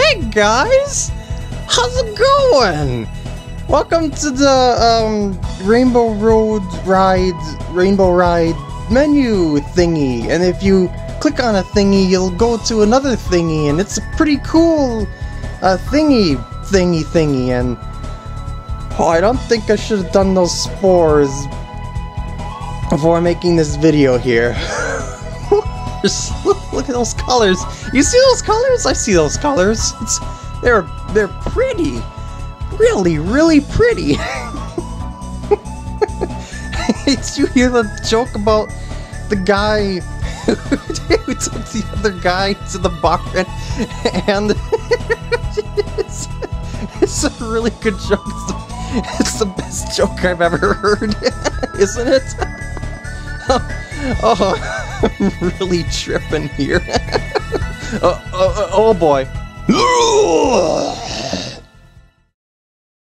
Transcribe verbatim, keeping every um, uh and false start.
Hey guys! How's it going? Welcome to the um, Rainbow Road Ride, Rainbow Ride menu thingy. And if you click on a thingy, you'll go to another thingy, and it's a pretty cool uh, thingy, thingy, thingy. And oh, I don't think I should have done those spores before making this video here. Just look, look at those colors. You see those colors? I see those colors. It's they're they're pretty, really, really pretty. Did you hear the joke about the guy who took the other guy to the bar and, and it's, it's a really good joke. It's the, it's the best joke I've ever heard, isn't it? Oh, I'm really tripping here. oh, oh, oh boy.